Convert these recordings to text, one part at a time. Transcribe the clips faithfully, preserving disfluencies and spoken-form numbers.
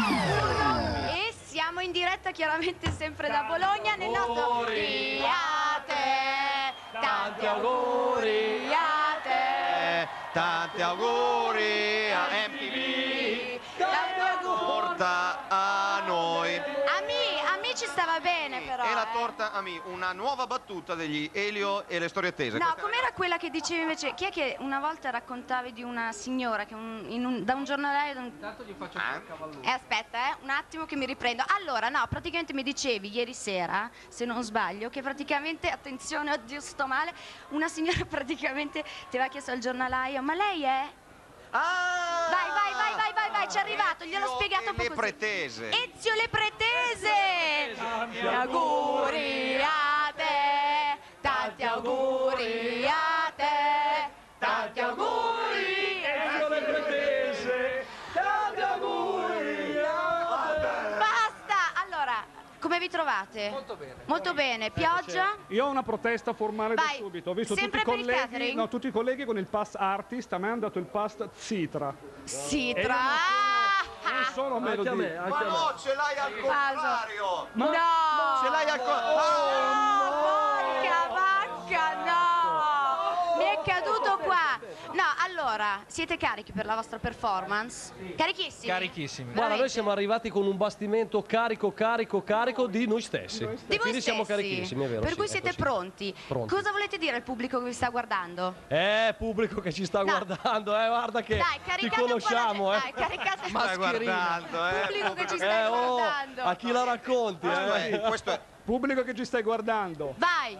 E siamo in diretta chiaramente sempre da Bologna nel nostro Auguri a te, tanti auguri a te, tanti auguri a M T V, tanti auguri torta a noi. a me, a me ci stava bene però. E la eh. torta a me, una nuova battuta degli Elio e le storie tese. No, Questa com'era quella che dicevi invece? Chi è che una volta raccontavi di una signora che un- in un- da un giornalaio... da un- Intanto gli faccio Ah. il cavallo. Eh, aspetta, eh, un attimo che mi riprendo. Allora, no, praticamente mi dicevi ieri sera, se non sbaglio, che praticamente, attenzione, oddio, sto male, una signora praticamente ti aveva chiesto al giornalaio, ma lei è? Ah! Vai, vai, vai, vai, vai, vai, ci è arrivato, gliel'ho Ezio spiegato e un po' le così. pretese. Ezio le pretese! Tanti auguri a te, tanti auguri a te, tanti auguri Ezio le pretese, tanti auguri a te. Basta! Allora, come vi trovate? Molto bene. Molto bene, pioggia? Io ho una protesta formale da Vai, subito. Ho visto tutti sempre i, per il colleghi, catering? no, tutti i colleghi con il pass artist, a me hanno dato il pass Citra. Sitra! Non sono Anche a melodie. me, anche Ma a me. no, ce l'hai al contrario! No! Ce l'hai al contrario! No, porca vacca, no! Mi è caduto qua! No, allora, siete carichi per la vostra performance? Carichissimi? Carichissimi. Guarda, Veramente? noi siamo arrivati con un bastimento carico, carico, carico di noi stessi. Di E voi quindi siamo stessi? carichissimi, è vero. Per sì, cui è siete così. pronti. Pronti. Cosa volete dire al pubblico che vi sta guardando? Eh, pubblico che ci sta No. guardando, eh, guarda che Dai, ti caricate un po' la conosciamo, gente. eh. Dai, caricate Stai guardando, eh? pubblico che ci sta Eh, oh, guardando. a chi la racconti, eh? Questo è, Pubblico che ci stai guardando. Vai!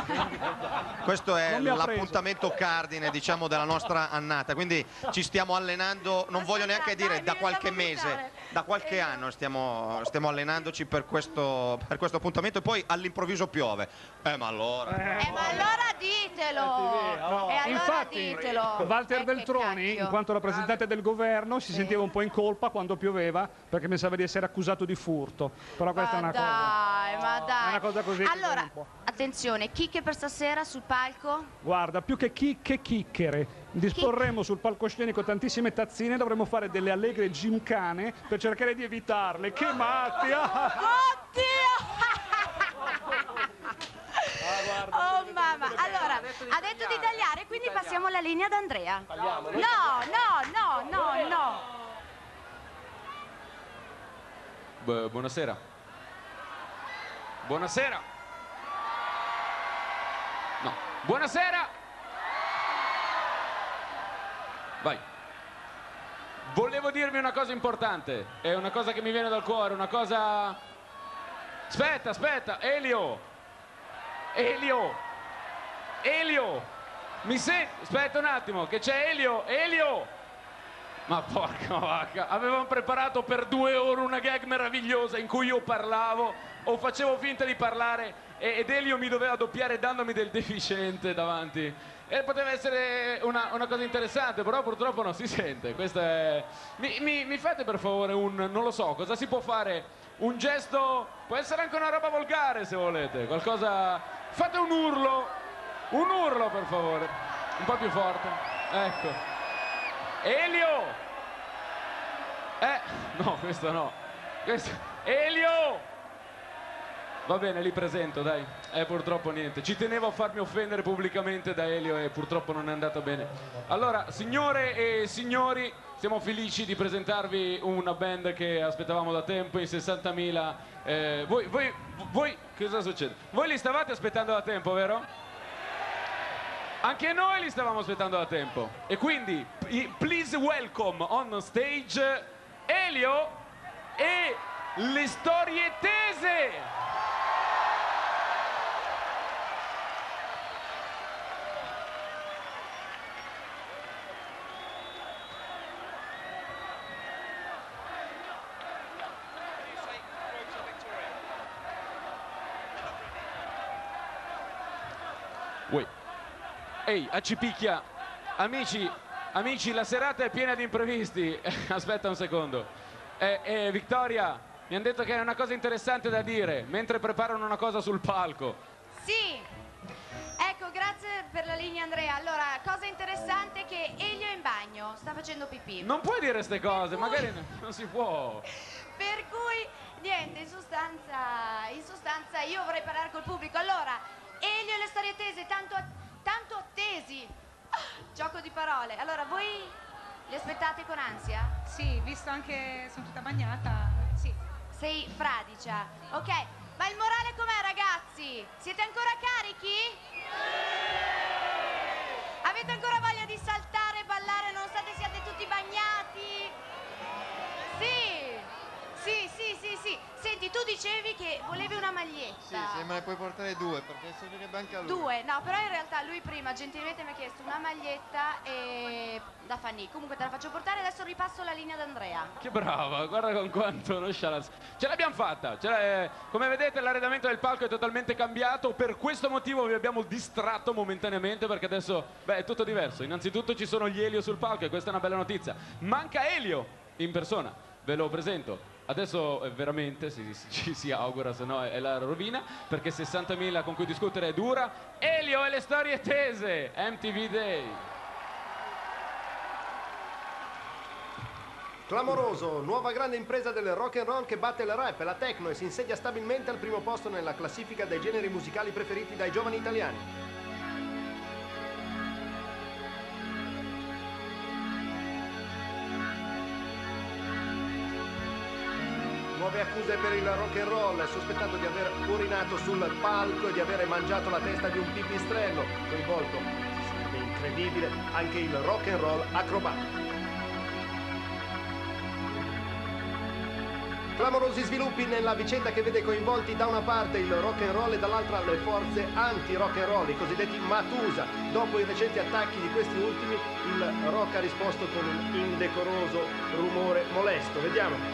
questo è Non mi ha preso. l'appuntamento cardine, diciamo, della nostra annata. Quindi ci stiamo allenando, non voglio neanche dire Dai, da mi qualche viene da mese, vomitare. da qualche anno stiamo, stiamo allenandoci per questo, per questo appuntamento e poi all'improvviso piove. Eh, ma allora... Eh, ma allora ditelo! E allora Infatti, ditelo! Walter Eh, che Veltroni, cacchio. in quanto rappresentante del governo, si sentiva un po' in colpa quando pioveva perché pensava di essere accusato di furto. Però questa è Ma una cosa. dai, ma dai. È una cosa così che Allora, viene un po'. attenzione, chicche per stasera sul palco? Guarda, più che chicche, chicchere. Disporremo sul palcoscenico tantissime tazzine, dovremo fare delle allegre gymkhane per cercare di evitarle. Che matti! ah! Oddio! Oh mamma, allora, ha detto di tagliare, quindi passiamo la linea ad Andrea. No, no, no, no, no. Bu- buonasera. Buonasera. No. Buonasera. Vai. Volevo dirvi una cosa importante. È una cosa che mi viene dal cuore, una cosa... Aspetta, aspetta. Elio. Elio. Elio. Mi senti? Aspetta un attimo, che c'è Elio. Elio. Ma porca vacca, avevamo preparato per due ore una gag meravigliosa in cui io parlavo o facevo finta di parlare e- ed Elio mi doveva doppiare dandomi del deficiente davanti. E poteva essere una, una cosa interessante, però purtroppo non si sente. Questa è... mi, mi- mi fate per favore un, non lo so, cosa si può fare? Un gesto, può essere anche una roba volgare se volete, qualcosa... Fate un urlo, un urlo per favore, un po' più forte, ecco. Elio! Eh, no, questo no. Questo... Elio! Va bene, li presento, dai. Eh, purtroppo niente. Ci tenevo a farmi offendere pubblicamente da Elio e purtroppo non è andato bene. Allora, signore e signori, siamo felici di presentarvi una band che aspettavamo da tempo, in sessantamila. Eh, voi, voi, voi, cosa succede? Voi li stavate aspettando da tempo, vero? Anche noi li stavamo aspettando da tempo. E quindi, i- please welcome on stage Elio e le storie tese. Uè. Ehi, accipicchia. Amici, amici, la serata è piena di imprevisti. Aspetta un secondo. Eh, eh, Vittoria, mi hanno detto che è una cosa interessante da dire mentre preparano una cosa sul palco. Sì. Ecco, grazie per la linea Andrea. Allora, cosa interessante è che Elio è in bagno, sta facendo pipì. Non puoi dire queste cose, magari n- non si può. Per cui, niente, in sostanza, in sostanza io vorrei parlare col pubblico. Allora, Elio e le storie tese, tanto, tanto attesi. Ah, gioco di parole. Allora, voi li aspettate con ansia? Sì, visto anche sono tutta bagnata, sì. Sei fradicia. Ok, ma il morale com'è, ragazzi? Siete ancora carichi? Avete ancora voglia di saltare, ballare, nonostante siate tutti bagnati? Sì, sì, sì, sì, sì. Senti, tu dicevi che volevi una maglietta. Sì, se me ne puoi portare due, perché servirebbe anche a lui. Due, no, però in realtà lui prima gentilmente mi ha chiesto una maglietta e... da Fanny. Comunque te la faccio portare, adesso ripasso la linea ad Andrea. Che brava, guarda con quanto nonchalance. Ce l'abbiamo fatta. Ce l'ha- eh, come vedete l'arredamento del palco è totalmente cambiato. Per questo motivo vi abbiamo distratto momentaneamente, perché adesso beh, è tutto diverso. Innanzitutto ci sono gli Elio sul palco e questa è una bella notizia. Manca Elio in persona. Ve lo presento. Adesso eh, veramente si- si- ci si augura, se no è, è la rovina, perché sessantamila con cui discutere è dura. Elio e le storie tese, M T V Day. Clamoroso, nuova grande impresa del rock and roll che batte il rap e la techno e si insedia stabilmente al primo posto nella classifica dei generi musicali preferiti dai giovani italiani. Nuove accuse per il rock and roll, è sospettato di aver urinato sul palco e di avere mangiato la testa di un pipistrello. Coinvolto, si sarebbe incredibile, anche il rock and roll acrobatico. Clamorosi sviluppi nella vicenda che vede coinvolti da una parte il rock and roll e dall'altra le forze anti-rock and roll, i cosiddetti Matusa. Dopo i recenti attacchi di questi ultimi, il rock ha risposto con un indecoroso rumore molesto. Vediamo.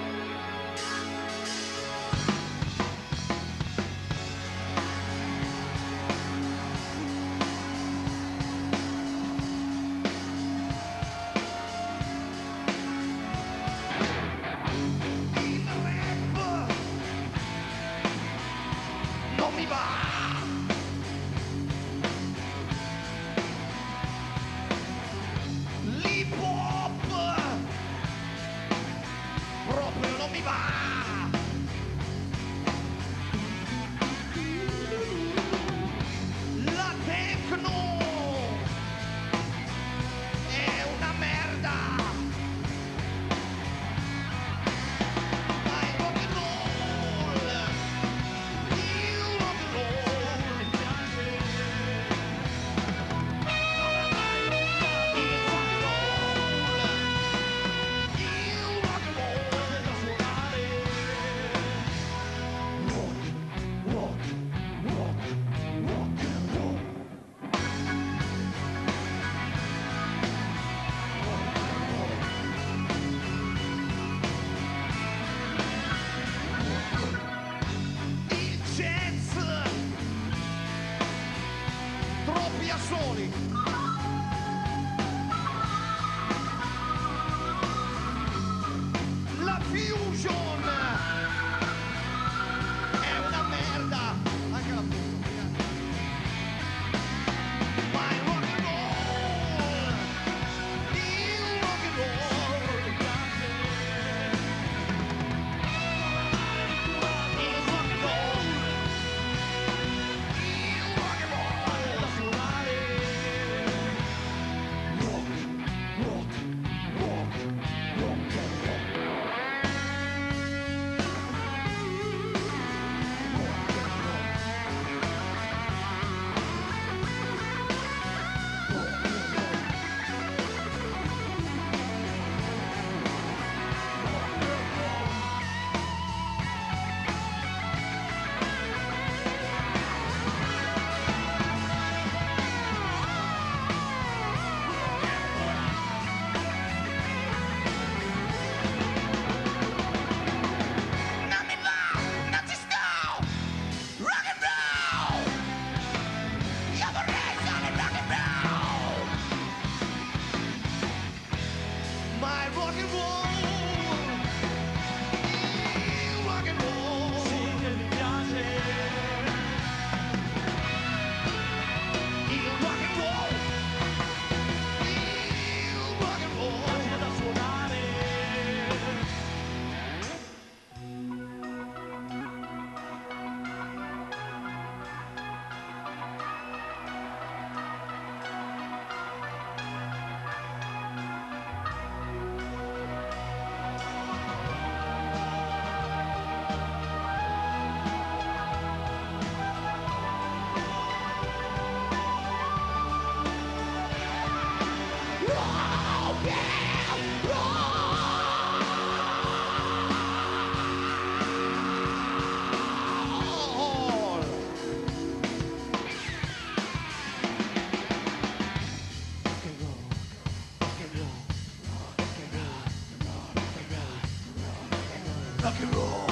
rock and roll.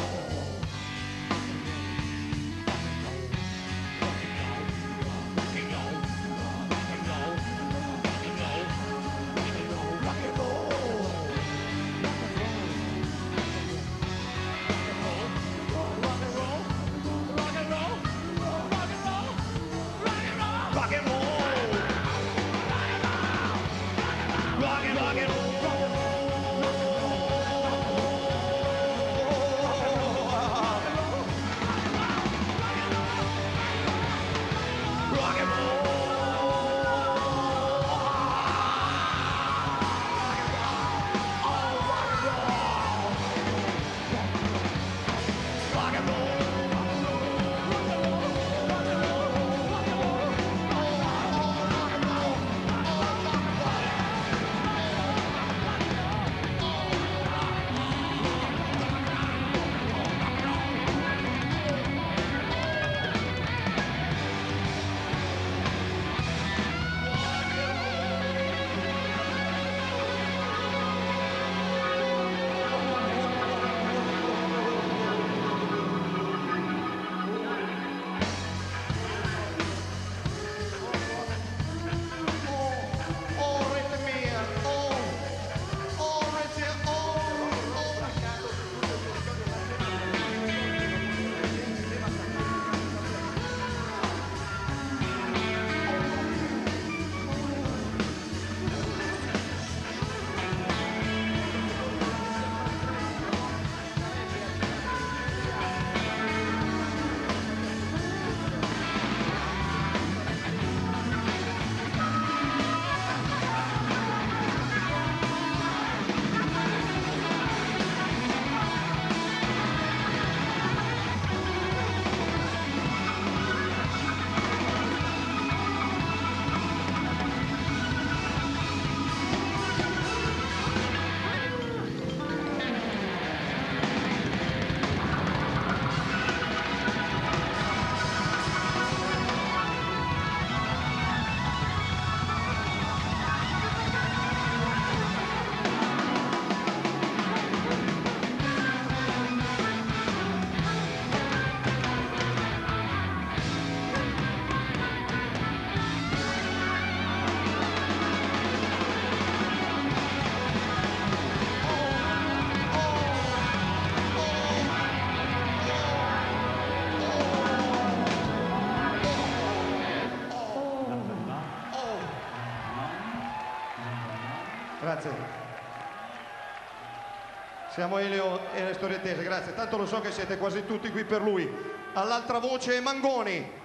Grazie. Siamo Elio e le storie tese, grazie. Tanto lo so che siete quasi tutti qui per lui. All'altra voce Mangoni.